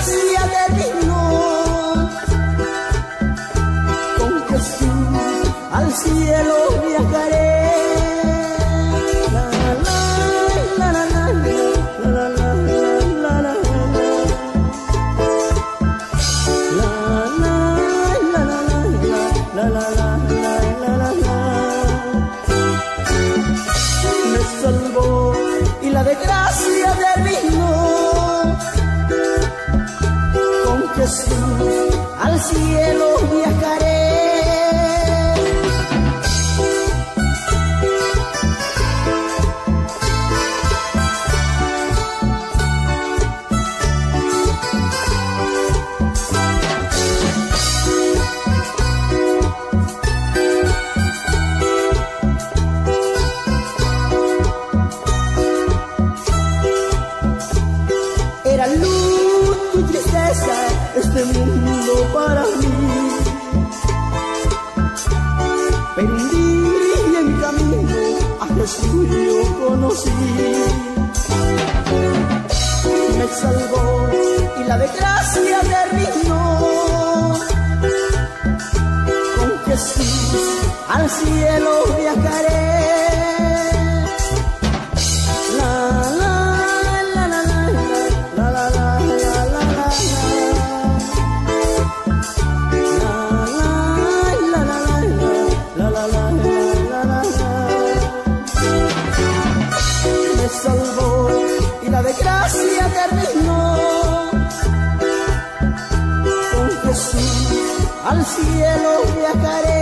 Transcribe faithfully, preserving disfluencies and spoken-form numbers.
gracia terminó. Con Jesús al cielo viajaré. La la la la la la la la la la la la la la la. Me salvó y la desgracia terminó. Con Jesús al cielo viajaré. Era luz y tristeza este mundo para mí, pero un día en camino a Jesús yo conocí. Me salvó y la desgracia terminó. Con Jesús al cielo viajaré. La la la la la la la la la la la. Me salvó y la desgracia terminó. Con Jesús al cielo viajaré.